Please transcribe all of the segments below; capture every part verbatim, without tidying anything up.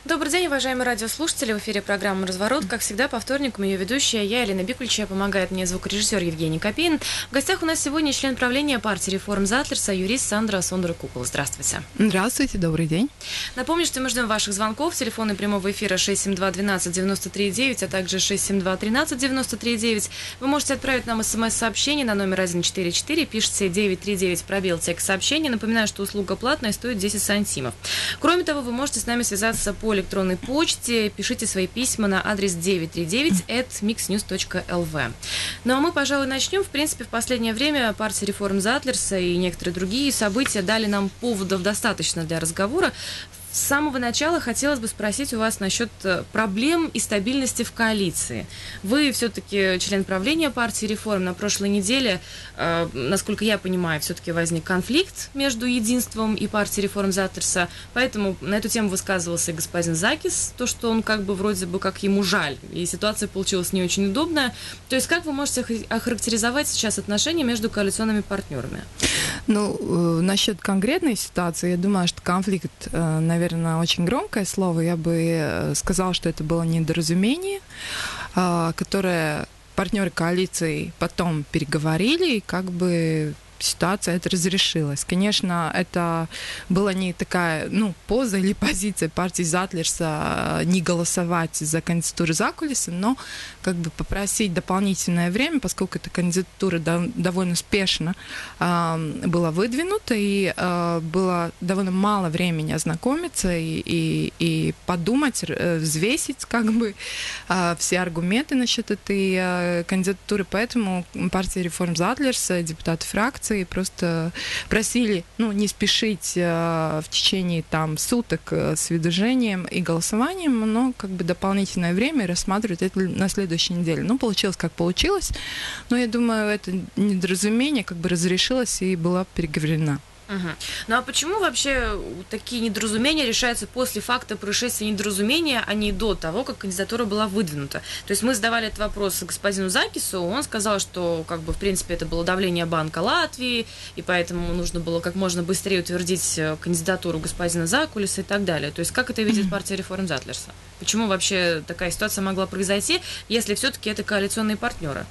Добрый день, уважаемые радиослушатели. В эфире программа «Разворот». Как всегда, по вторникам ее ведущая я, Елена Бикульчая, помогает мне звукорежиссер Евгений Копейн. В гостях у нас сегодня член правления партии «Реформ Затлерса», юрист Сандра Сондра-Кукол. Здравствуйте. Здравствуйте, добрый день. Напомню, что мы ждем ваших звонков. Телефоны прямого эфира шесть семь два двенадцать девяносто три девять, а также шесть семь два тринадцать девяносто три девять. Вы можете отправить нам смс-сообщение на номер один четыре четыре, пишите девять три девять, пробел текст сообщения. Напоминаю, что услуга платная, стоит десять сантимов. Кроме того, вы можете с нами связаться по электронной почте. Пишите свои письма на адрес девять три девять at mixnews точка эл ви. Ну а мы, пожалуй, начнем. В принципе, в последнее время партия «Реформ Затлерса» и некоторые другие события дали нам поводов достаточно для разговора. С самого начала хотелось бы спросить у вас насчет проблем и стабильности в коалиции. Вы все-таки член правления партии «Реформ». На прошлой неделе, э, насколько я понимаю, все-таки возник конфликт между Единством и партией «Реформ Затлерса». Поэтому на эту тему высказывался и господин Закис, то, что он как бы вроде бы как ему жаль, и ситуация получилась не очень удобная. То есть как вы можете охарактеризовать сейчас отношения между коалиционными партнерами? Ну, э, насчет конкретной ситуации, я думаю, что конфликт, э, наверное, наверное, очень громкое слово. Я бы сказала, что это было недоразумение, которое партнеры коалиции потом переговорили, и как бы ситуация это разрешилась. Конечно, это была не такая, ну, поза или позиция партии Затлерса не голосовать за кандидатуру Закулиса, но как бы попросить дополнительное время, поскольку эта кандидатура да, довольно спешно э, была выдвинута, и э, было довольно мало времени ознакомиться и, и, и подумать, э, взвесить как бы э, все аргументы насчет этой э, кандидатуры. Поэтому партия «Реформ Затлерса», депутаты фракции просто просили, ну, не спешить э, в течение там суток э, с выдвижением и голосованием, но как бы дополнительное время рассматривать это на следующей неделе. Ну, получилось как получилось, но я думаю, это недоразумение как бы разрешилось и была переговорена. Угу. Ну а почему вообще такие недоразумения решаются после факта происшествия недоразумения, а не до того, как кандидатура была выдвинута? То есть мы задавали этот вопрос господину Закису, он сказал, что как бы в принципе это было давление Банка Латвии, и поэтому нужно было как можно быстрее утвердить кандидатуру господина Закулиса и так далее. То есть как это видит партия «Реформ Затлерса»? Почему вообще такая ситуация могла произойти, если все-таки это коалиционные партнеры?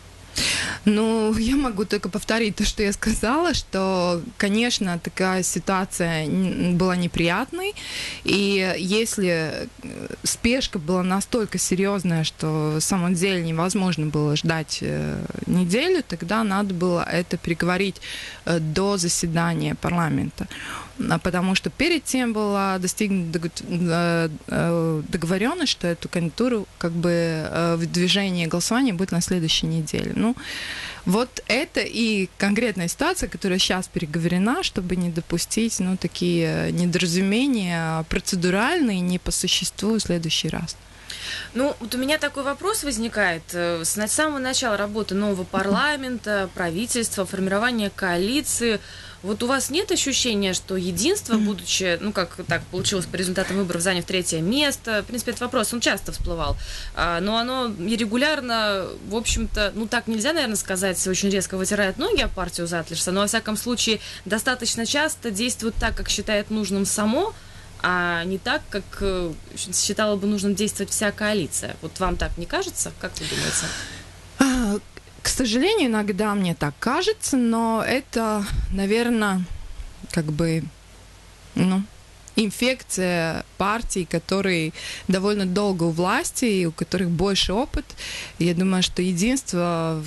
Ну, я могу только повторить то, что я сказала, что, конечно, такая ситуация была неприятной, и если спешка была настолько серьезная, что в самом деле невозможно было ждать неделю, тогда надо было это переговорить до заседания парламента. Потому что перед тем была достигнута договоренность, что эту кандидатуру как бы в движении голосования будет на следующей неделе. Ну, вот это и конкретная ситуация, которая сейчас переговорена, чтобы не допустить, ну, такие недоразумения процедуральные, не по существу в следующий раз. Ну, вот у меня такой вопрос возникает. С самого начала работы нового парламента, правительства, формирования коалиции, вот у вас нет ощущения, что Единство, будучи, ну, как так получилось по результатам выборов, заняв третье место, в принципе, этот вопрос, он часто всплывал, но оно регулярно, в общем-то, ну, так нельзя, наверное, сказать, очень резко вытирает ноги об партию Затлерса, но, во всяком случае, достаточно часто действует так, как считает нужным само, а не так, как считала бы нужным действовать вся коалиция. Вот вам так не кажется? Как вы думаете? К сожалению, иногда мне так кажется, но это, наверное, как бы, ну, инфекция партий, которые довольно долго у власти и у которых больше опыт. Я думаю, что Единство,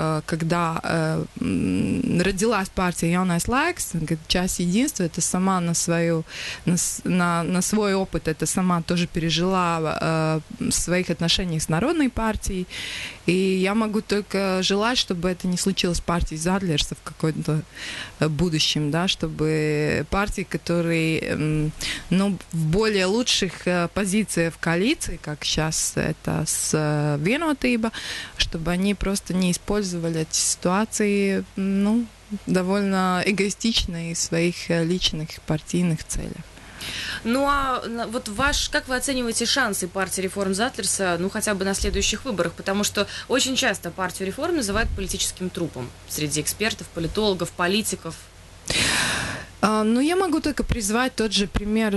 когда родилась партия Jaunais laiks, часть Единства, это сама на, свою, на, на, на свой опыт, это сама тоже пережила в своих отношениях с Народной партией. И я могу только желать, чтобы это не случилось с партией Затлерса в каком-то будущем, да, чтобы партии, которые, ну, в более лучших позициях в коалиции, как сейчас это с Vienotība, чтобы они просто не использовали эти ситуации, ну, довольно эгоистично и в своих личных партийных целях. Ну а вот ваш, как вы оцениваете шансы партии «Реформ Затлерса», ну хотя бы на следующих выборах? Потому что очень часто партию «Реформ» называют политическим трупом среди экспертов, политологов, политиков. Ну, я могу только призвать тот же пример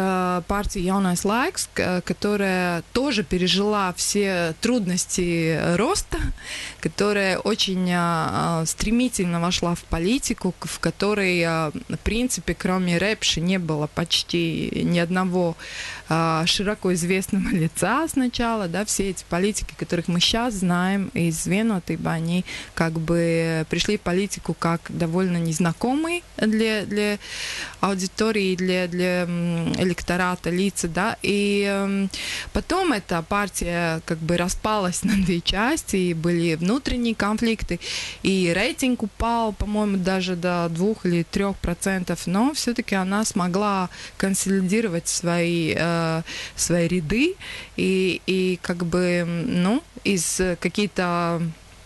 с партией Jaunais laiks, которая тоже пережила все трудности роста, которая очень стремительно вошла в политику, в которой, в принципе, кроме Репши не было почти ни одного широко известного лица сначала, да, все эти политики, которых мы сейчас знаем из Vienotībā, они как бы пришли в политику как довольно незнакомые для, для аудитории, для, для электората лица, да, и потом эта партия как бы распалась на две части, и были внутренние конфликты, и рейтинг упал, по-моему, даже до двух или трех процентов, но все-таки она смогла консолидировать свои свои ряды и, и как бы, ну, из какие-то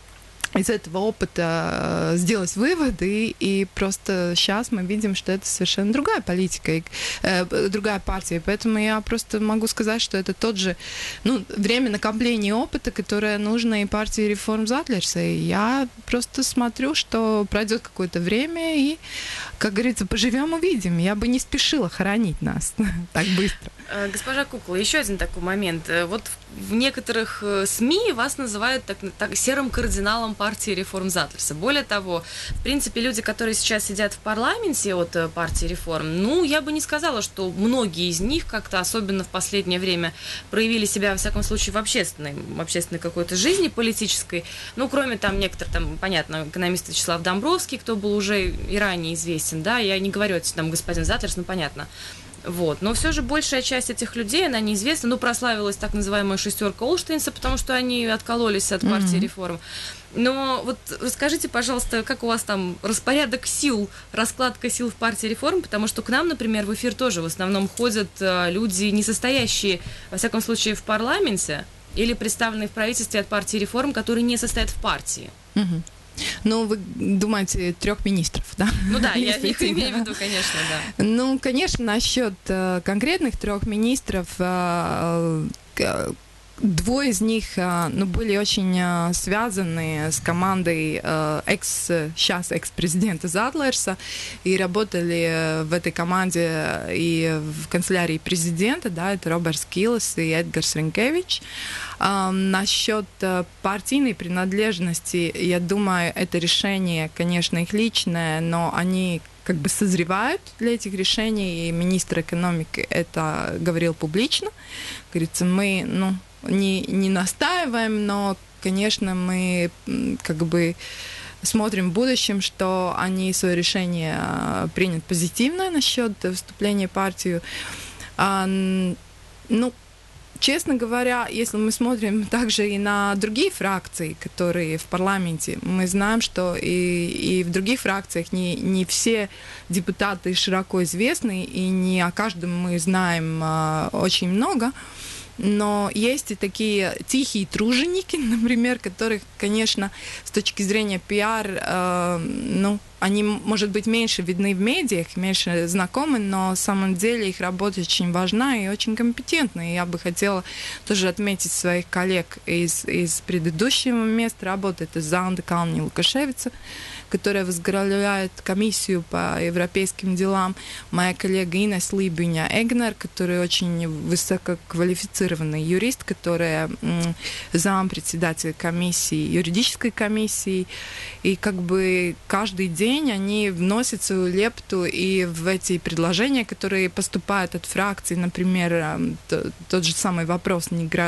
из этого опыта сделать выводы, и просто сейчас мы видим, что это совершенно другая политика, и, э, другая партия. Поэтому я просто могу сказать, что это тот же, ну, время накопления опыта, которое нужно и партии Reform Zatlers. И я просто смотрю, что пройдет какое-то время, и, как говорится, поживем увидим. Я бы не спешила хоронить нас так быстро. Госпожа Кукла, еще один такой момент. Вот в некоторых СМИ вас называют так, так, серым кардиналом партии Reform Zatlers. Более того, в принципе, люди, которые сейчас сидят в парламенте от партии Реформ, ну, я бы не сказала, что многие из них как-то, особенно в последнее время, проявили себя, во всяком случае, в общественной, в общественной какой-то жизни политической. Ну, кроме там некоторых, там, понятно, экономист Вячеслав Домбровский, кто был уже и ранее известен, да, я не говорю, там, господин Затлерс, ну, понятно. Вот. Но все же большая часть этих людей, она неизвестна. Ну, прославилась так называемая шестерка Олштейнса, потому что они откололись от партии mm-hmm. Реформ. Но вот расскажите, пожалуйста, как у вас там распорядок сил, раскладка сил в партии Реформ, потому что к нам, например, в эфир тоже в основном ходят люди, не состоящие, во всяком случае, в парламенте или представленные в правительстве от партии Реформ, которые не состоят в партии. Mm-hmm. Ну, вы думаете, трех министров, да? Ну да, я их имею в виду, конечно, да. Ну, конечно, насчет э, конкретных трех министров, э, э, двое из них э, ну, были очень э, связаны с командой э, экс, сейчас экс-президента Затлерса и работали в этой команде и в канцелярии президента, да, это Роберts Килес и Эдгарс Ринкевич. Uh, насчет uh, партийной принадлежности, я думаю, это решение, конечно, их личное, но они как бы созревают для этих решений, и министр экономики это говорил публично. Говорится, мы, ну, не, не настаиваем, но, конечно, мы как бы смотрим в будущем, что они свое решение uh, примут позитивное насчет вступления в партию. Uh, ну, Честно говоря, если мы смотрим также и на другие фракции, которые в парламенте, мы знаем, что и, и в других фракциях не, не все депутаты широко известны, и не о каждом мы знаем а, очень много. Но есть и такие тихие труженики, например, которых, конечно, с точки зрения пиар, э, ну, они, может быть, меньше видны в медиах, меньше знакомы, но на самом деле их работа очень важна и очень компетентна. И я бы хотела тоже отметить своих коллег из, из предыдущего места работы. Это Заунда Кални Лукашевица, которая возглавляет комиссию по европейским делам, моя коллега Инес Либиня Эгнер, которая очень высококвалифицированный юрист, которая м, зампредседатель комиссии, юридической комиссии, и как бы каждый день они вносят свою лепту и в эти предложения, которые поступают от фракций, например, тот же самый вопрос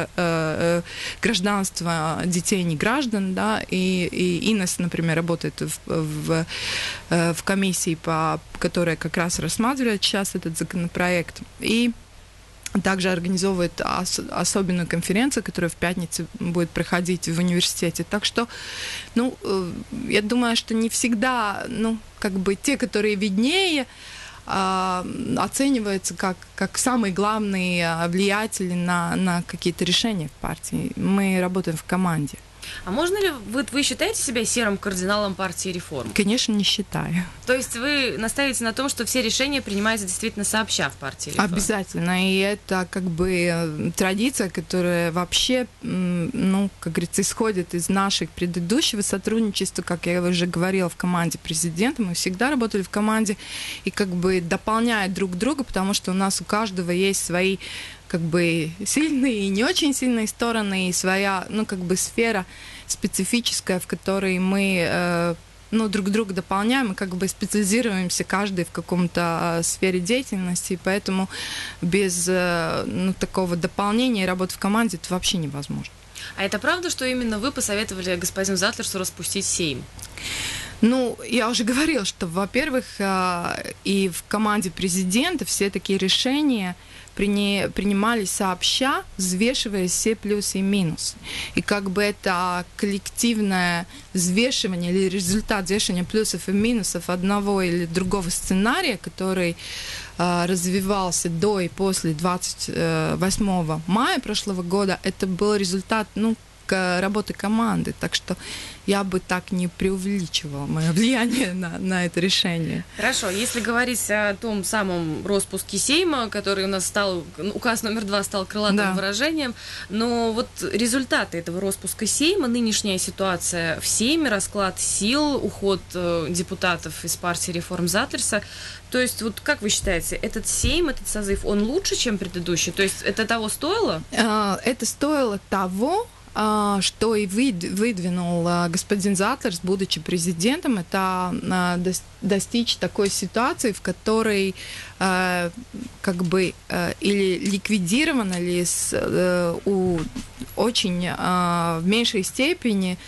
гражданства детей не граждан, да, и, и Инес, например, работает в, в, в комиссии, по, которая как раз рассматривает сейчас этот законопроект, и также организовывает ос- особенную конференцию, которая в пятницу будет проходить в университете. Так что, ну, я думаю, что не всегда, ну, как бы те, которые виднее, э, оцениваются как, как самые главные влиятели на, на какие-то решения в партии. Мы работаем в команде. А можно ли, вы, вы считаете себя серым кардиналом партии реформ? Конечно, не считаю. То есть вы настаиваете на том, что все решения принимаются действительно сообща в партии реформ? Обязательно. И это как бы традиция, которая вообще, ну, как говорится, исходит из наших предыдущего сотрудничества. Как я уже говорила, в команде президента. Мы всегда работали в команде и как бы дополняют друг друга, потому что у нас у каждого есть свои как бы сильные и не очень сильные стороны, и своя, ну, как бы сфера специфическая, в которой мы, э, ну, друг друга дополняем, и как бы специализируемся каждый в каком-то э, сфере деятельности, и поэтому без, э, ну, такого дополнения и работы в команде это вообще невозможно. А это правда, что именно вы посоветовали господину Затлерсу распустить Сейм? Ну, я уже говорила, что, во-первых, э, и в команде президента все такие решения принимались сообща, взвешивая все плюсы и минусы. И как бы это коллективное взвешивание или результат взвешивания плюсов и минусов одного или другого сценария, который э, развивался до и после двадцать восьмого мая прошлого года, это был результат, ну, работы команды. Так что я бы так не преувеличивала мое влияние на, на это решение. Хорошо, если говорить о том самом распуске Сейма, который у нас стал, указ номер два стал крылатым да. выражением, но вот результаты этого распуска Сейма, нынешняя ситуация в Сейме, расклад сил, уход депутатов из партии реформ Затлерса, то есть вот как вы считаете, этот Сейм, этот созыв, он лучше, чем предыдущий? То есть это того стоило? Это стоило того, что и выдвинул господин Затлерс, будучи президентом, это достичь такой ситуации, в которой как бы или ликвидирована, или у очень в меньшей степени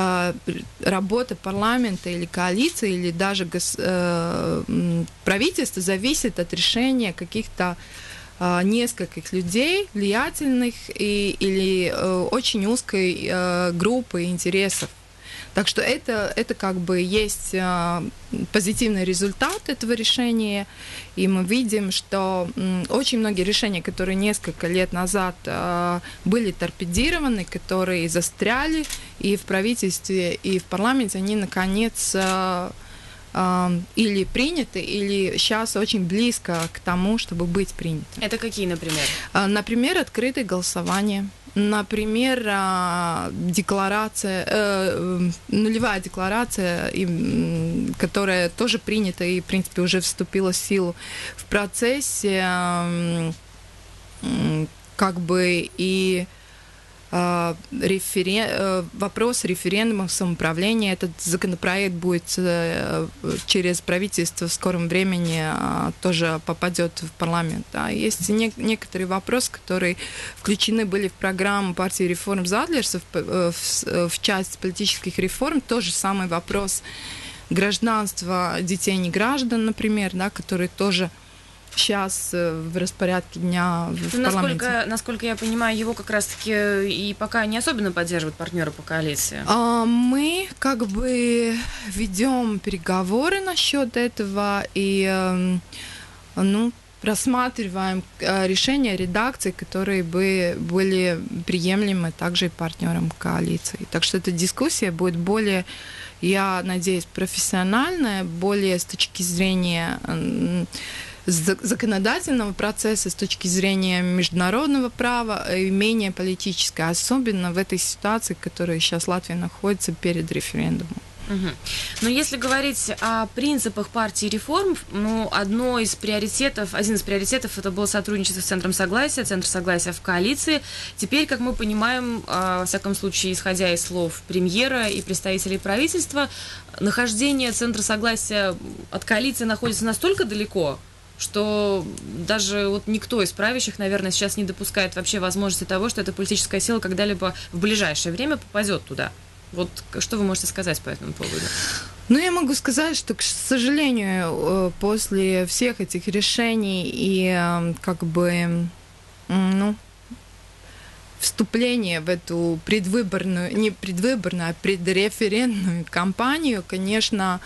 работа парламента или коалиции, или даже правительства зависит от решения каких-то нескольких людей, влиятельных и, или э, очень узкой э, группы интересов. Так что это, это как бы есть э, позитивный результат этого решения, и мы видим, что э, очень многие решения, которые несколько лет назад э, были торпедированы, которые застряли и в правительстве, и в парламенте, они наконец э, или приняты, или сейчас очень близко к тому, чтобы быть приняты. Это какие, например? Например, открытое голосование. Например, декларация, нулевая декларация, которая тоже принята и, в принципе, уже вступила в силу в процессе, как бы и Референ... вопрос референдума самоуправления. Этот законопроект будет через правительство в скором времени тоже попадет в парламент. Да. Есть не... некоторые вопросы, которые включены были в программу партии реформ Затлерса в... В... в часть политических реформ. Тот же самый вопрос гражданства детей не граждан, например, да, которые тоже сейчас в распорядке дня в насколько, парламенте. Насколько я понимаю, его как раз-таки и пока не особенно поддерживают партнеры по коалиции. Мы как бы ведем переговоры насчет этого и, ну, рассматриваем решения редакции, которые бы были приемлемы также и партнерам коалиции. Так что эта дискуссия будет более, я надеюсь, профессиональная, более с точки зрения законодательного процесса, с точки зрения международного права, и менее политическое, особенно в этой ситуации, в которой сейчас Латвия находится перед референдумом. Угу. Но если говорить о принципах партии реформ, ну, одно из приоритетов, один из приоритетов это было сотрудничество с Центром Согласия, Центр Согласия в коалиции. Теперь, как мы понимаем, во всяком случае, исходя из слов премьера и представителей правительства, нахождение Центра Согласия от коалиции находится настолько далеко, что даже вот никто из правящих, наверное, сейчас не допускает вообще возможности того, что эта политическая сила когда-либо в ближайшее время попадет туда. Вот что вы можете сказать по этому поводу? Ну, я могу сказать, что, к сожалению, после всех этих решений и как бы, ну, вступления в эту предвыборную, не предвыборную, а предреферендную кампанию, конечно,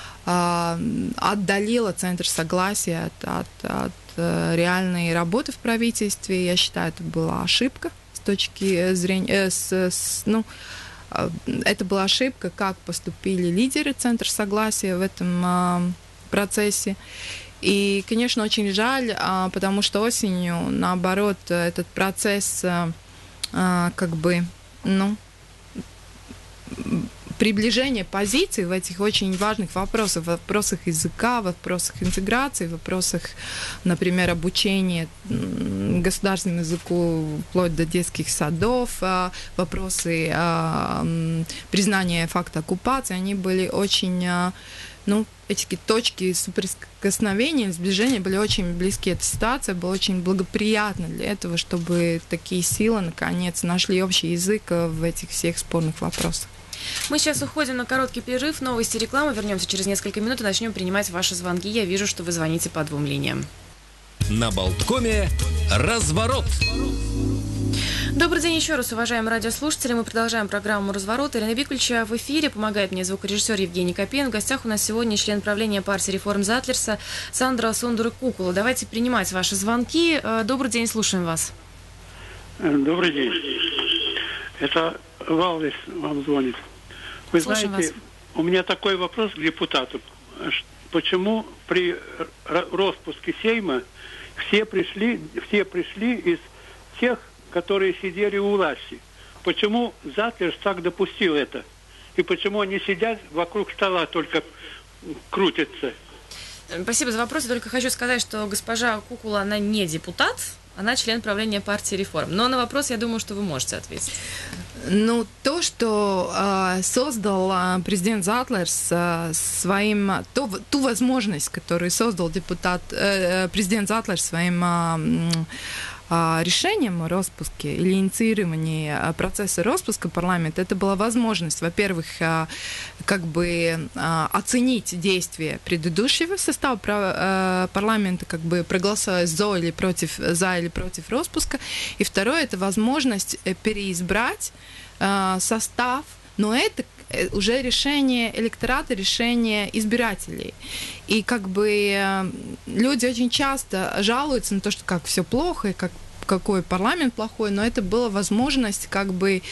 отдалила Центр Согласия от, от, от реальной работы в правительстве. Я считаю, это была ошибка с точки зрения, с, с, ну, это была ошибка, как поступили лидеры Центра согласия в этом процессе. И, конечно, очень жаль, потому что осенью, наоборот, этот процесс как бы, ну, приближение позиций в этих очень важных вопросах, в вопросах языка, в вопросах интеграции, в вопросах, например, обучения государственному языку вплоть до детских садов, вопросы признания факта оккупации, они были очень, ну, эти точки соприкосновения, сближения были очень близки. Эта ситуация была очень благоприятна для этого, чтобы такие силы, наконец, нашли общий язык в этих всех спорных вопросах. Мы сейчас уходим на короткий перерыв, новости, реклама. Вернемся через несколько минут и начнем принимать ваши звонки. Я вижу, что вы звоните по двум линиям. На Болткоме разворот. Добрый день еще раз, уважаемые радиослушатели. Мы продолжаем программу «Разворот». Ирина Биклича в эфире. Помогает мне звукорежиссер Евгений Копейн. В гостях у нас сегодня член правления партии «Реформ Затлерса» Сандра Сундура-Кукула. Давайте принимать ваши звонки. Добрый день, слушаем вас. Добрый день. Это Валдис вам звонит. Вы Слушаем знаете, вас. У меня такой вопрос к депутату. Почему при распуске Сейма все пришли, все пришли из тех, которые сидели у власти? Почему Затлерс так допустил это? И почему они сидят вокруг стола, только крутятся? Спасибо за вопрос. Я только хочу сказать, что госпожа Кукула, она не депутат, она член правления партии «Реформ». Но на вопрос, я думаю, что вы можете ответить. Ну, то, что э, создал э, президент Затлерс э, своим, то, ту возможность, которую создал депутат, э, президент Затлерс своим э, э, решением о распуске или инициировании процесса распуска парламента, это была возможность, во-первых, э, как бы э, оценить действия предыдущего состава э, парламента, как бы проголосовать за или против, за или против распуска, и второе, это возможность переизбрать э, состав, но это уже решение электората, решение избирателей. И как бы люди очень часто жалуются на то, что как все плохо, и как, какой парламент плохой, но это была возможность как бы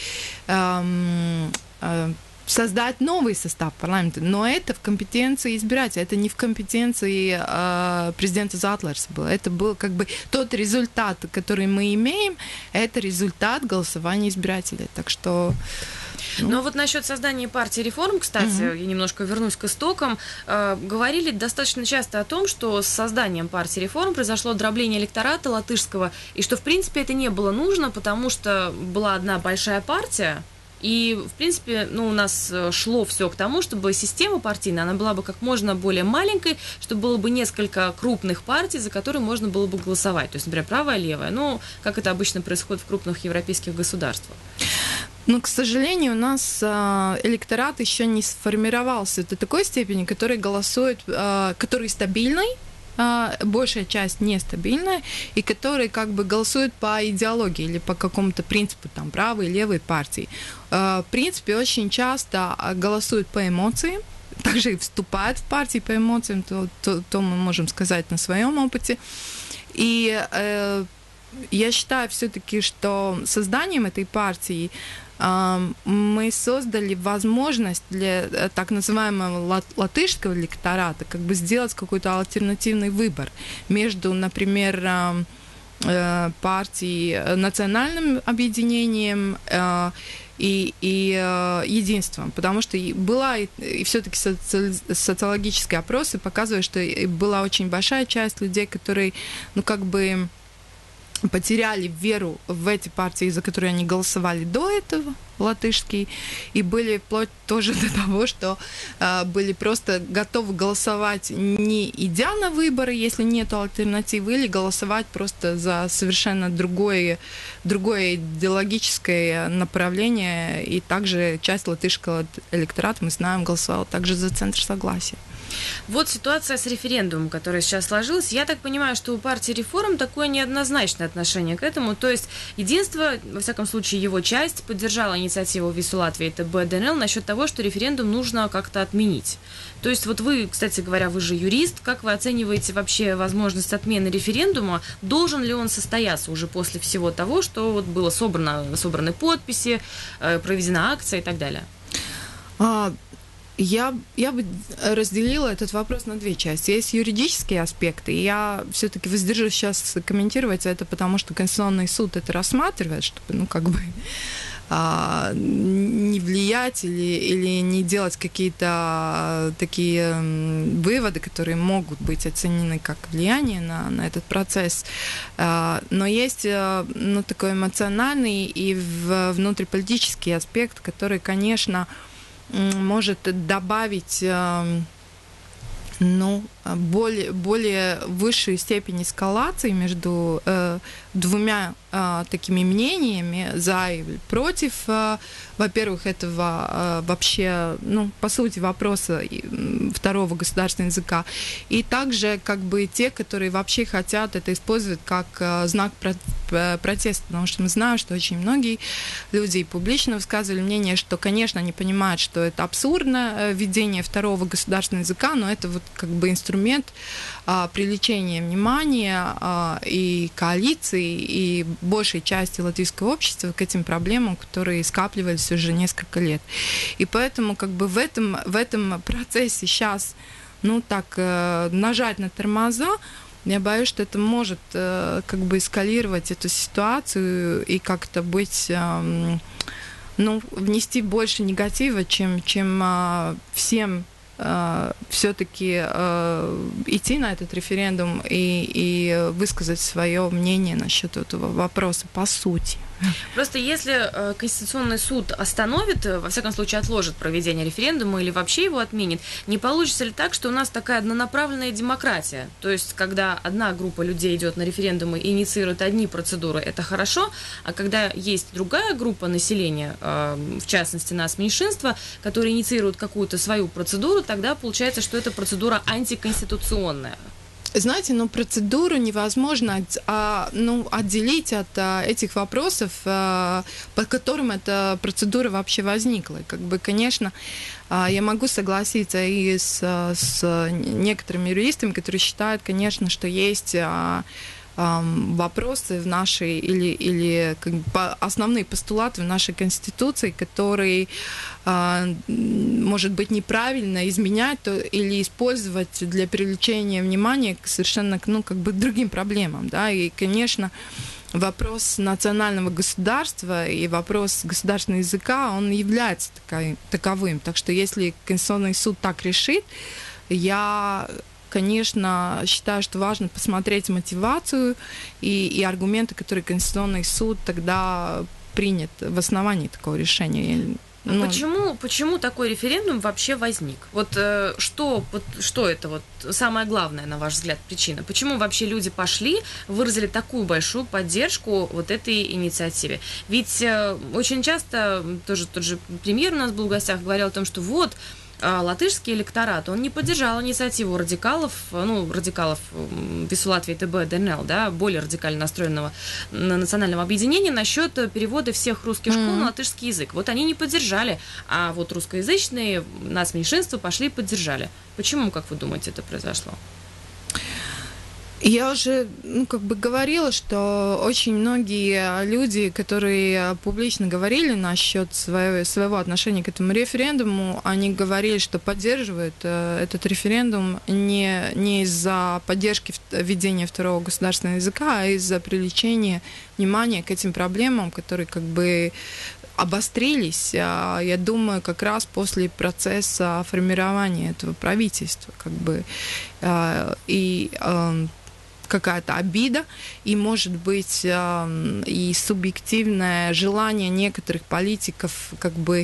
эм, э, создать новый состав парламента. Но это в компетенции избирателя, это не в компетенции э, президента Затлерса было. Это был как бы тот результат, который мы имеем, это результат голосования избирателей. Так что... Но вот насчет создания партии «Реформ», кстати, mm-hmm. я немножко вернусь к истокам, э, говорили достаточно часто о том, что с созданием партии «Реформ» произошло дробление электората латышского, и что, в принципе, это не было нужно, потому что была одна большая партия, и, в принципе, ну, у нас шло все к тому, чтобы система партийная, она была бы как можно более маленькой, чтобы было бы несколько крупных партий, за которые можно было бы голосовать. То есть, например, правая, левая, ну, как это обычно происходит в крупных европейских государствах. Но, к сожалению, у нас э, электорат еще не сформировался до такой степени, который голосует, э, который стабильный, э, большая часть нестабильная, и который как бы голосует по идеологии или по какому-то принципу, там, правой и левой партии. Э, в принципе, очень часто голосуют по эмоциям, также и вступают в партии по эмоциям, то, то, то мы можем сказать на своем опыте. И э, я считаю все-таки, что созданием этой партии мы создали возможность для так называемого латышского электората как бы сделать какой-то альтернативный выбор между, например, партией, национальным объединением и, и единством, потому что была и, и все-таки соци, социологические опросы показывают, что была очень большая часть людей, которые, ну, как бы потеряли веру в эти партии, за которые они голосовали до этого, латышские, и были вплоть тоже до того, что э, были просто готовы голосовать, не идя на выборы, если нет альтернативы, или голосовать просто за совершенно другое, другое идеологическое направление, и также часть латышского электората, мы знаем, голосовала также за Центр согласия. Вот ситуация с референдумом, которая сейчас сложилась. Я так понимаю, что у партии «Реформ» такое неоднозначное отношение к этому. То есть единство, во всяком случае, его часть поддержала инициативу инициативу ВИСУ Латвии, это бэ дэ эн эл, насчет того, что референдум нужно как-то отменить. То есть вот вы, кстати говоря, вы же юрист, как вы оцениваете вообще возможность отмены референдума? Должен ли он состояться уже после всего того, что вот было собрано, собраны подписи, проведена акция и так далее? А, я, я бы разделила этот вопрос на две части. Есть юридические аспекты, и я все-таки воздержусь сейчас комментировать это, потому что Конституционный суд это рассматривает, чтобы, ну, как бы а, не влиять или, или не делать какие-то такие выводы, которые могут быть оценены как влияние на, на этот процесс. А, но есть, ну, такой эмоциональный и внутриполитический аспект, который, конечно, может добавить, ну, более, более высшую степень эскалации между э, двумя э, такими мнениями за и против, э, во-первых, этого э, вообще, ну, по сути, вопроса второго государственного языка, и также как бы те, которые вообще хотят это использовать как э, знак про- протеста, потому что мы знаем, что очень многие люди публично высказывали мнение, что, конечно, они понимают, что это абсурдно, введение второго государственного языка, но это вот как бы инструмент инструмент а, привлечения внимания а, и коалиции, и большей части латвийского общества к этим проблемам, которые скапливались уже несколько лет. И поэтому как бы в этом, в этом процессе сейчас, ну так, э, нажать на тормоза, я боюсь, что это может э, как бы эскалировать эту ситуацию и как-то быть... Э, ну, внести больше негатива, чем, чем э, всем все-таки э, идти на этот референдум и, и высказать свое мнение насчет этого вопроса по сути. Просто если э, Конституционный суд остановит, во всяком случае отложит проведение референдума или вообще его отменит, не получится ли так, что у нас такая однонаправленная демократия? То есть, когда одна группа людей идет на референдумы и инициирует одни процедуры, это хорошо, а когда есть другая группа населения, э, в частности нас меньшинство, которые инициируют какую-то свою процедуру, тогда получается, что эта процедура антиконституционная. Знаете, ну, процедуру невозможно а, ну, отделить от а, этих вопросов, а, по которым эта процедура вообще возникла. Как бы, конечно, а, я могу согласиться и с, с некоторыми юристами, которые считают, конечно, что есть... А, вопросы в нашей или, или как бы, основные постулаты в нашей Конституции, которые, может быть, неправильно изменять то, или использовать для привлечения внимания к совершенно, ну, как бы другим проблемам, да, и, конечно, вопрос национального государства и вопрос государственного языка, он является такой, таковым. Так что если Конституционный суд так решит, я... Конечно, считаю, что важно посмотреть мотивацию и, и аргументы, которые Конституционный суд тогда принят в основании такого решения. Ну, почему, почему такой референдум вообще возник? Вот э, что, вот что это вот самое главное, на ваш взгляд, причина? Почему вообще люди пошли, выразили такую большую поддержку вот этой инициативе? Ведь э, очень часто тоже тот же премьер у нас был в гостях, говорил о том, что вот латышский электорат, он не поддержал инициативу радикалов, ну, радикалов ВИСУ Латвии, тэ бэ дэ эн эл, да, более радикально настроенного национального объединения насчет перевода всех русских школ mm-hmm. на латышский язык. Вот они не поддержали, а вот русскоязычные, нас меньшинство, пошли и поддержали. Почему, как вы думаете, это произошло? Я уже, ну, как бы говорила, что очень многие люди, которые публично говорили насчет своего, своего отношения к этому референдуму, они говорили, что поддерживают э, этот референдум не, не из-за поддержки введения второго государственного языка, а из-за привлечения внимания к этим проблемам, которые как бы обострились, я думаю, как раз после процесса формирования этого правительства, как бы, и какая-то обида, и, может быть, и субъективное желание некоторых политиков, как бы,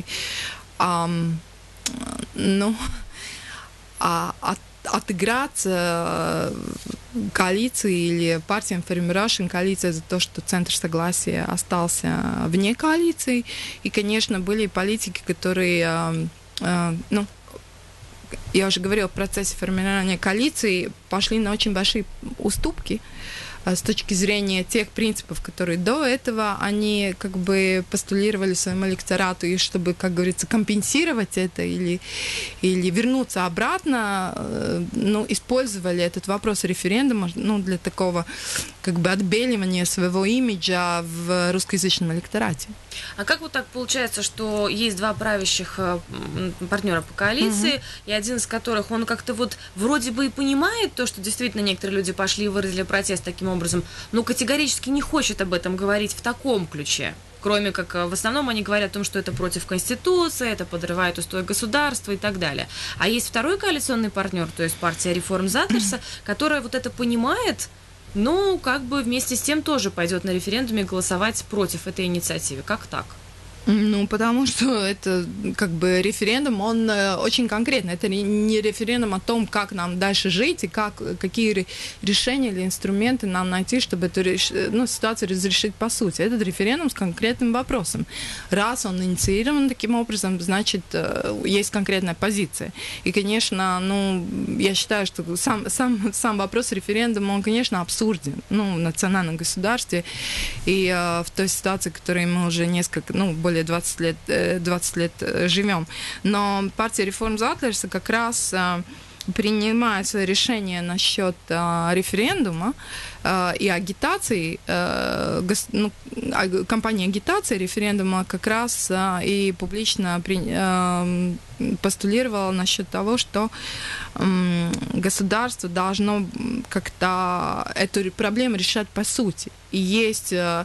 ну, от отыграться коалиции или партиям формировавшим коалиции за то, что Центр согласия остался вне коалиции. И, конечно, были политики, которые, ну, я уже говорила, в процессе формирования коалиции пошли на очень большие уступки с точки зрения тех принципов, которые до этого они как бы постулировали своему электорату, и чтобы, как говорится, компенсировать это или, или вернуться обратно, ну, использовали этот вопрос референдума, ну, для такого как бы отбеливания своего имиджа в русскоязычном электорате. А как вот так получается, что есть два правящих партнера по коалиции, угу. и один из которых, он как-то вот вроде бы и понимает то, что действительно некоторые люди пошли и выразили протест таким образом, но категорически не хочет об этом говорить в таком ключе? Кроме как в основном они говорят о том, что это против Конституции, это подрывает устои государства и так далее. А есть второй коалиционный партнер, то есть партия Реформ Затлерса, которая вот это понимает, но как бы вместе с тем тоже пойдет на референдуме голосовать против этой инициативы. Как так? Ну, потому что это как бы референдум, он очень конкретный. Это не референдум о том, как нам дальше жить и как, какие решения или инструменты нам найти, чтобы эту ну, ситуацию разрешить по сути. Этот референдум с конкретным вопросом. Раз он инициирован таким образом, значит, есть конкретная позиция. И, конечно, ну, я считаю, что сам, сам, сам вопрос референдума, он, конечно, абсурден, ну, в национальном государстве и э, в той ситуации, в которой мы уже несколько, ну, более двадцать лет, двадцать лет живем. Но партия Реформ Затлерса как раз принимает свои решения насчет а, референдума а, и агитации, а, гос, ну, а, кампания агитации референдума как раз а, и публично при, а, постулировала насчет того, что а, государство должно как-то эту проблему решать по сути. И есть а,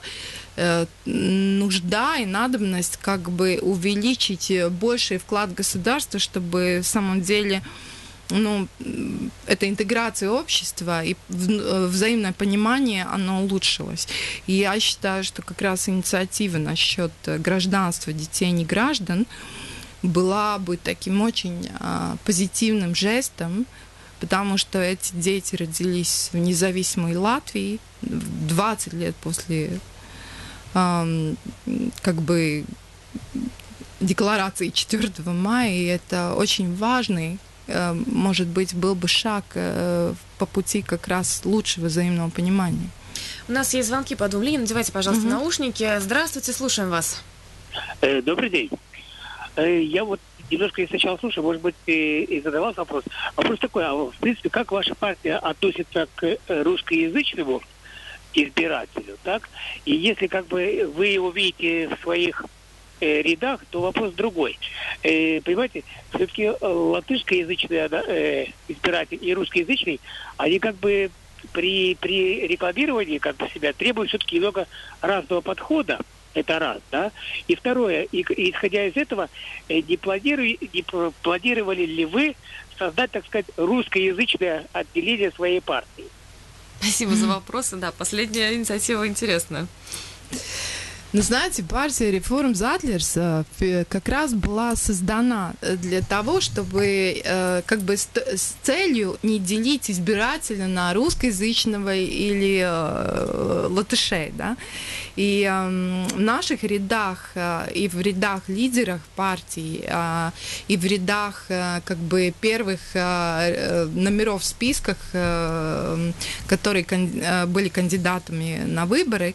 нужда и надобность как бы увеличить больший вклад государства, чтобы в самом деле ну, эта интеграция общества и взаимное понимание, оно улучшилось. И я считаю, что как раз инициатива насчет гражданства детей не граждан была бы таким очень а, позитивным жестом, потому что эти дети родились в независимой Латвии двадцать лет после а, как бы декларации четвёртого мая, и это очень важный, может быть, был бы шаг по пути как раз лучшего взаимного понимания. У нас есть звонки по двум линиям. Надевайте, пожалуйста, угу. наушники. Здравствуйте, слушаем вас. Добрый день. Я вот немножко сначала слушаю, может быть, и задавал вопрос. Вопрос такой, а в принципе, как ваша партия относится к русскоязычному избирателю, так? И если как бы вы его видите в своих рядах, то вопрос другой. Э, понимаете, все-таки латышскоязычные э, избиратели и русскоязычные, они как бы при, при рекламировании как бы себя требуют все-таки немного разного подхода. Это раз, да. И второе, и, исходя из этого, не, планируй, не планировали ли вы создать, так сказать, русскоязычное отделение своей партии? Спасибо за вопросы. Да, последняя инициатива интересная. Ну, знаете, партия Реформ Затлерса как раз была создана для того, чтобы как бы с целью не делить избирателя на русскоязычного или латышей, да. И в наших рядах, и в рядах лидеров партии, и в рядах как бы первых номеров в списках, которые были кандидатами на выборы,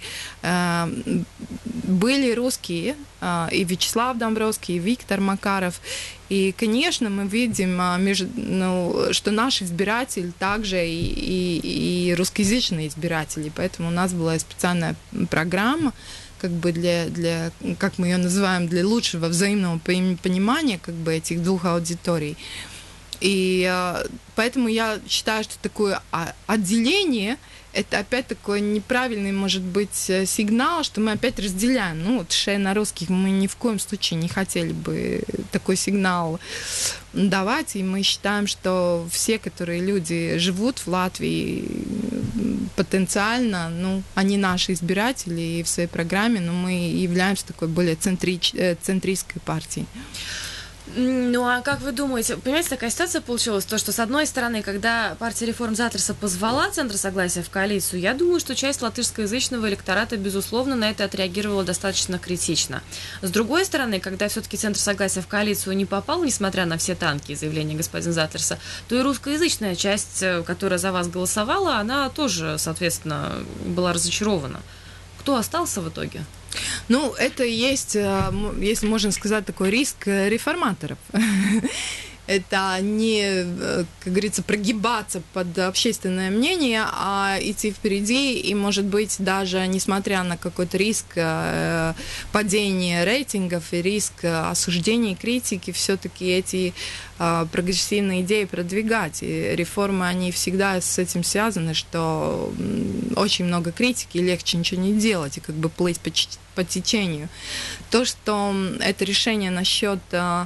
были русские, и Вячеслав Домбровский, и Виктор Макаров. И, конечно, мы видим, ну, что наш избиратель также и, и, и русскоязычные избиратели. Поэтому у нас была специальная программа, как бы для, для, как мы ее называем, для лучшего взаимного понимания как бы этих двух аудиторий. И поэтому я считаю, что такое отделение — это опять такой неправильный, может быть, сигнал, что мы опять разделяем. Ну, вот шея на русских мы ни в коем случае не хотели бы такой сигнал давать, и мы считаем, что все, которые люди живут в Латвии, потенциально, ну, они наши избиратели, и в своей программе, но мы являемся такой более центрич, центристской партией. Ну, а как вы думаете, понимаете, такая ситуация получилась, то, что, с одной стороны, когда партия реформ Затлерса позвала Центр согласия в коалицию, я думаю, что часть латышскоязычного электората, безусловно, на это отреагировала достаточно критично. С другой стороны, когда все-таки Центр согласия в коалицию не попал, несмотря на все танки и заявления господина Затлерса, то и русскоязычная часть, которая за вас голосовала, она тоже, соответственно, была разочарована. Кто остался в итоге? Ну, это есть, если можно сказать, такой риск реформаторов. Это не, как говорится, прогибаться под общественное мнение, а идти впереди и, может быть, даже несмотря на какой-то риск падения рейтингов и риск осуждения и критики, все-таки эти прогрессивные идеи продвигать. И реформы, они всегда с этим связаны, что очень много критики, легче ничего не делать и как бы плыть по, по течению. То, что это решение насчет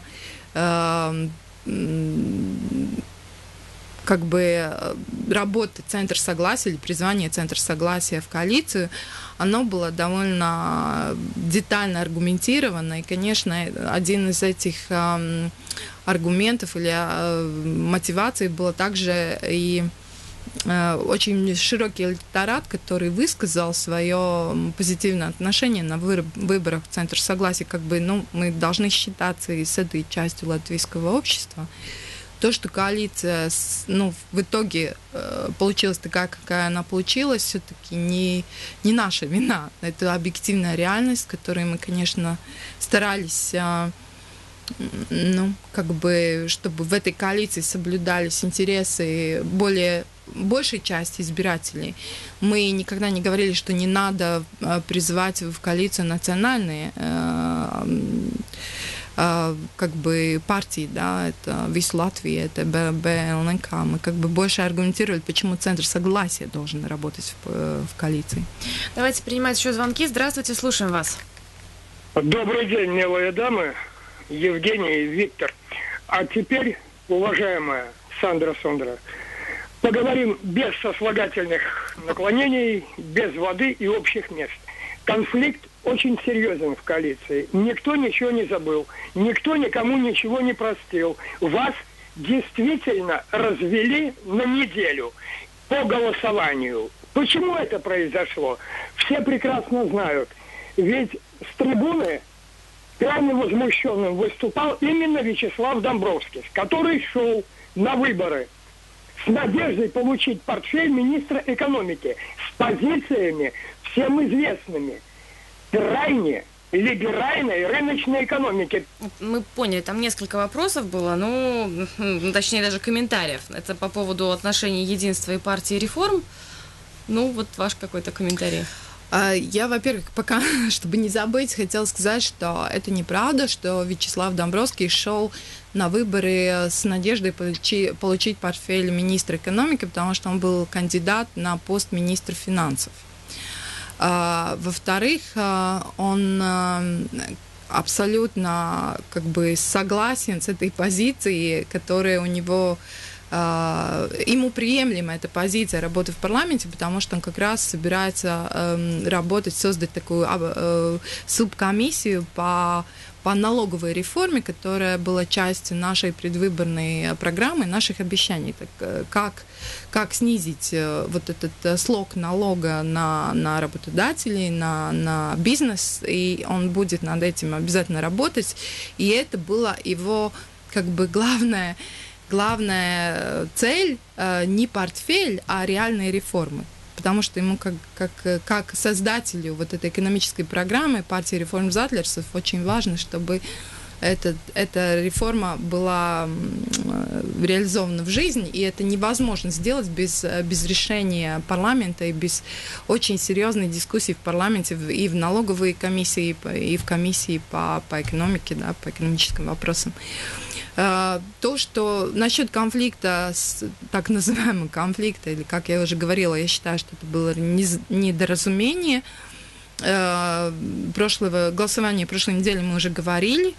как бы работы Центр согласия или призвание Центр согласия в коалицию, оно было довольно детально аргументировано. И, конечно, один из этих э, аргументов или э, мотиваций было также и э, очень широкий электорат, который высказал свое позитивное отношение на выборах в Центр согласия. Как бы, ну, мы должны считаться и с этой частью латвийского общества. То, что коалиция, ну, в итоге э, получилась такая, какая она получилась, все-таки не, не наша вина. Это объективная реальность, которой мы, конечно, старались, э, ну, как бы, чтобы в этой коалиции соблюдались интересы более большей части избирателей. Мы никогда не говорили, что не надо э, призывать в коалицию национальные э, как бы партии, да, это Вис Латвия, это БЛНК. Мы как бы больше аргументировали, почему Центр согласия должен работать в, в коалиции. Давайте принимать еще звонки. Здравствуйте, слушаем вас. Добрый день, милые дамы, Евгений и Виктор. А теперь, уважаемая Сандра Сондра, поговорим без сослагательных наклонений, без воды и общих мест. Конфликт очень серьезен в коалиции. Никто ничего не забыл. Никто никому ничего не простил. Вас действительно развели на неделю по голосованию. Почему это произошло? Все прекрасно знают. Ведь с трибуны крайне возмущенным выступал именно Вячеслав Домбровскис, который шел на выборы с надеждой получить портфель министра экономики с позициями всем известными крайне либеральной рыночной экономики. Мы поняли, там несколько вопросов было, ну, точнее даже комментариев. Это по поводу отношений единства и партии реформ. Ну, вот ваш какой-то комментарий. Я, во-первых, пока, чтобы не забыть, хотела сказать, что это неправда, что Вячеслав Домбровскис шел на выборы с надеждой получи, получить портфель министра экономики, потому что он был кандидат на пост министра финансов. Во-вторых, он абсолютно как бы согласен с этой позицией, которая у него, ему приемлема эта позиция работы в парламенте, потому что он как раз собирается работать, создать такую субкомиссию по по налоговой реформе, которая была частью нашей предвыборной программы, наших обещаний. Так, как, как снизить вот этот слог налога на, на работодателей, на, на бизнес, и он будет над этим обязательно работать. И это была его как бы главная, главная цель, не портфель, а реальные реформы. Потому что ему как, как, как создателю вот этой экономической программы партии реформ Затлерсов очень важно, чтобы этот, эта реформа была реализована в жизнь, и это невозможно сделать без, без решения парламента и без очень серьезной дискуссии в парламенте и в налоговой комиссии, и в комиссии по, по экономике, да, по экономическим вопросам. То, что насчет конфликта, так называемого конфликта, или, как я уже говорила, я считаю, что это было недоразумение. Прошлого голосования прошлой недели мы уже говорили.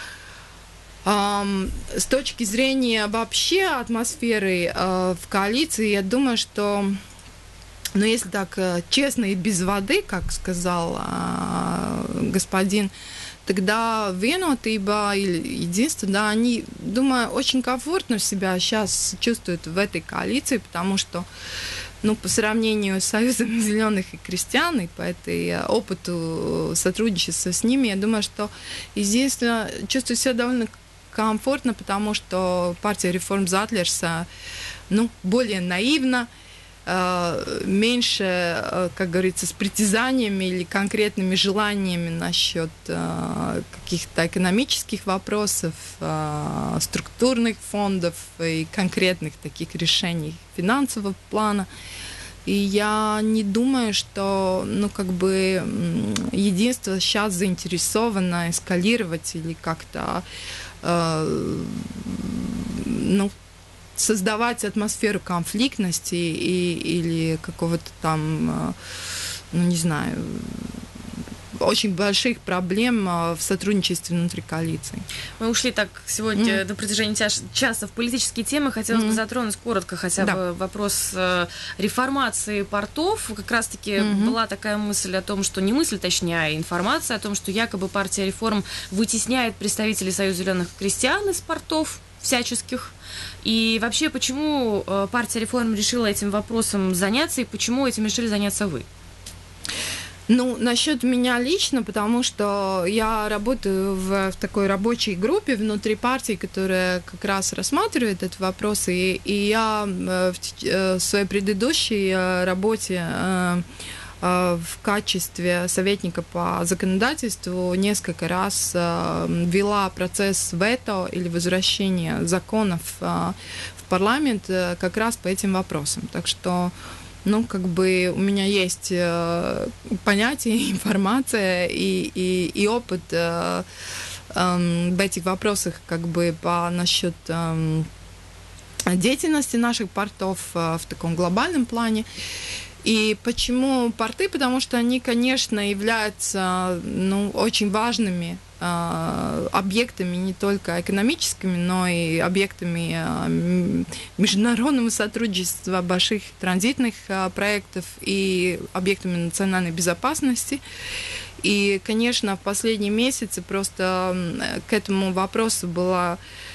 С точки зрения вообще атмосферы в коалиции, я думаю, что, ну, если так честно и без воды, как сказал господин, тогда Vienotība или Единство, да, они, думаю, очень комфортно себя сейчас чувствуют в этой коалиции, потому что, ну, по сравнению с Союзом зеленых и крестьян, и по этой опыту сотрудничества с ними, я думаю, что Единство чувствует себя довольно комфортно, потому что партия реформ Затлерса, ну, более наивна, меньше, как говорится, с притязаниями или конкретными желаниями насчет каких-то экономических вопросов, структурных фондов и конкретных таких решений финансового плана. И я не думаю, что, ну, как бы, Единство сейчас заинтересовано эскалировать или как-то, ну, создавать атмосферу конфликтности и, или какого-то там, ну, не знаю, очень больших проблем в сотрудничестве внутри коалиции. Мы ушли так сегодня mm. на протяжении часа в политические темы. Хотелось mm. бы затронуть коротко хотя да. бы вопрос реформации портов. Как раз-таки mm-hmm. была такая мысль о том, что не мысль, точнее, а информация о том, что якобы партия реформ вытесняет представителей Союза зеленых крестьян из портов всяческих. И вообще, почему партия реформ решила этим вопросом заняться, и почему этим решили заняться вы? Ну, насчет меня лично, потому что я работаю в, в такой рабочей группе внутри партии, которая как раз рассматривает этот вопрос, и, и я в, в своей предыдущей работе в качестве советника по законодательству несколько раз вела процесс вето или возвращения законов в парламент как раз по этим вопросам. Так что, ну, как бы у меня есть понятие, информация и, и, и опыт в этих вопросах, как бы по насчет деятельности наших портов в таком глобальном плане. И почему порты? Потому что они, конечно, являются, ну, очень важными э, объектами не только экономическими, но и объектами э, международного сотрудничества, больших транзитных э, проектов и объектами национальной безопасности. И, конечно, в последние месяцы просто к этому вопросу была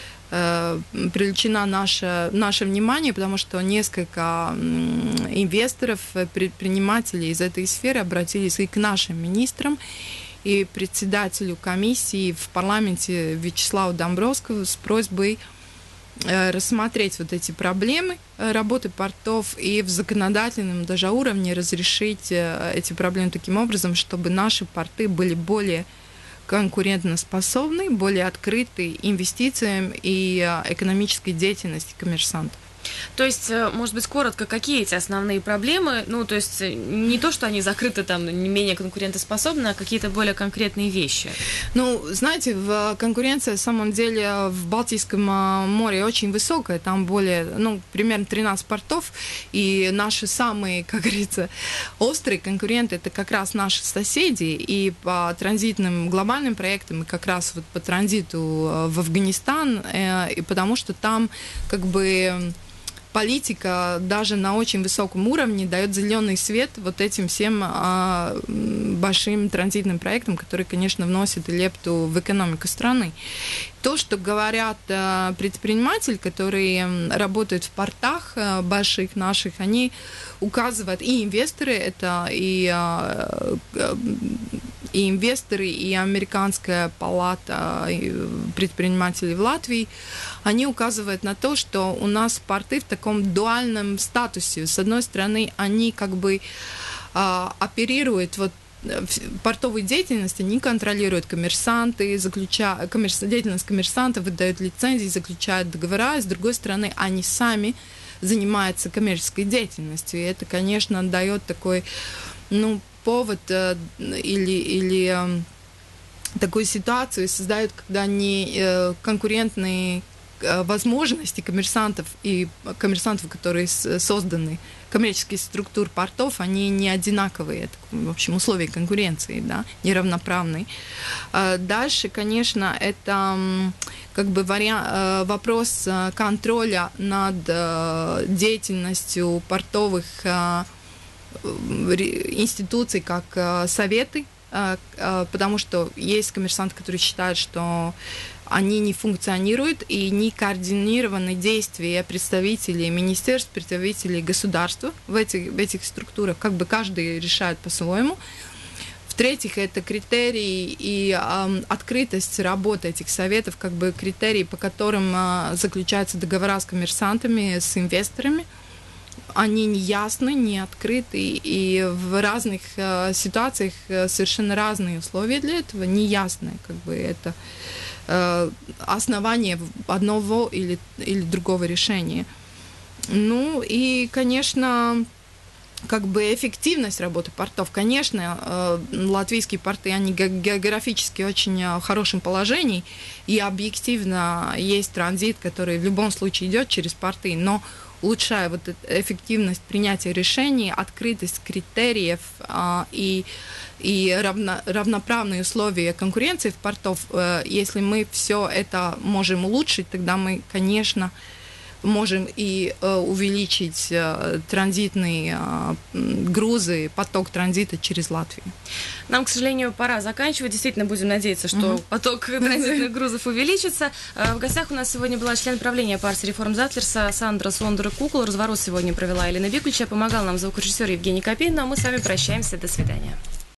привлечена наше, наше внимание, потому что несколько инвесторов, предпринимателей из этой сферы обратились и к нашим министрам, и председателю комиссии в парламенте Вячеславу Домбровскому с просьбой рассмотреть вот эти проблемы работы портов и в законодательном даже уровне разрешить эти проблемы таким образом, чтобы наши порты были более конкурентоспособны, более открыты инвестициям и экономической деятельности коммерсантов. То есть, может быть, коротко, какие эти основные проблемы? Ну, то есть, не то, что они закрыты там, не менее конкурентоспособны, а какие-то более конкретные вещи. Ну, знаете, в конкуренция, на самом деле, в Балтийском море очень высокая. Там более, ну, примерно тринадцать портов. И наши самые, как говорится, острые конкуренты — это как раз наши соседи. И по транзитным глобальным проектам, и как раз вот по транзиту в Афганистан, и потому что там, как бы, политика даже на очень высоком уровне дает зеленый свет вот этим всем а, большим транзитным проектам, которые, конечно, вносят лепту в экономику страны. То, что говорят а, предприниматели, которые работают в портах а, больших наших, они указывают, и инвесторы, это и, а, и инвесторы, и Американская палата предпринимателей в Латвии, они указывают на то, что у нас порты в таком дуальном статусе. С одной стороны, они как бы а, оперируют вот портовой деятельности, они контролируют коммерсанты, заключают, коммерс, деятельность коммерсантов, выдают лицензии, заключают договора, с другой стороны, они сами занимаются коммерческой деятельностью, и это, конечно, дает такой, ну, повод э, или, или э, такую ситуацию создают, когда не э, конкурентные возможности коммерсантов и коммерсантов, которые созданы, коммерческих структур портов, они не одинаковые, это, в общем, условия конкуренции, да, неравноправные. Дальше, конечно, это как бы вариант, вопрос контроля над деятельностью портовых институций, как советы потому что есть коммерсанты, которые считают, что они не функционируют, и не координированы действия представителей министерств, представителей государства в этих, в этих структурах, как бы каждый решает по-своему. В-третьих, это критерии и э, открытость работы этих советов, как бы критерии, по которым э, заключаются договора с коммерсантами, с инвесторами. Они не ясны, не открыты, и в разных э, ситуациях э, совершенно разные условия для этого, неясные, как бы это э, основание одного или, или другого решения. Ну и, конечно, как бы эффективность работы портов. Конечно, латвийские порты, они географически очень в хорошем положении, и объективно есть транзит, который в любом случае идет через порты, но улучшая вот эффективность принятия решений, открытость критериев и, и равно, равноправные условия конкуренции в портов, если мы все это можем улучшить, тогда мы, конечно, можем и э, увеличить э, транзитные э, грузы, поток транзита через Латвию. Нам, к сожалению, пора заканчивать. Действительно, будем надеяться, что uh-huh. поток транзитных грузов увеличится. В гостях у нас сегодня была член правления партии Реформ Затлерса Сандра Сондра Кукол. Разворот сегодня провела Елена Виклича. Помогал нам звукорежиссер Евгений Копейн. Ну а мы с вами прощаемся. До свидания.